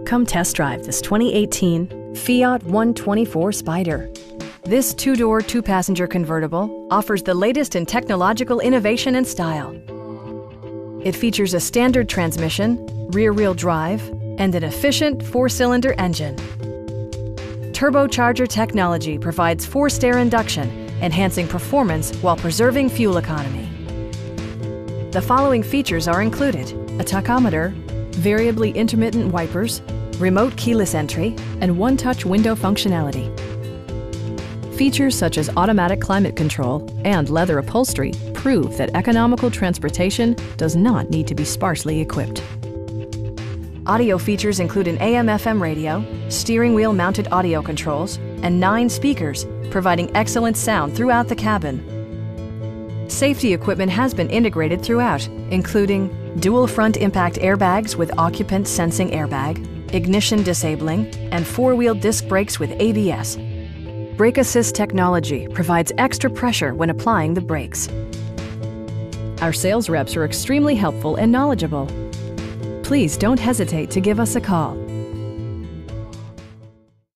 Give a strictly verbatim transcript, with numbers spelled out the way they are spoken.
Come test drive this twenty eighteen Fiat one twenty-four Spider. This two-door, two-passenger convertible offers the latest in technological innovation and style. It features a standard transmission, rear-wheel drive, and an efficient four-cylinder engine. Turbocharger technology provides forced air induction, enhancing performance while preserving fuel economy. The following features are included: a tachometer, variably intermittent wipers, remote keyless entry, and one-touch window functionality. Features such as automatic climate control and leather upholstery prove that economical transportation does not need to be sparsely equipped. Audio features include an A M F M radio, steering wheel mounted audio controls, and nine speakers, providing excellent sound throughout the cabin. Safety equipment has been integrated throughout, including dual front impact airbags with occupant sensing airbag, ignition disabling, and four-wheel disc brakes with A B S. Brake Assist technology provides extra pressure when applying the brakes. Our sales reps are extremely helpful and knowledgeable. Please don't hesitate to give us a call.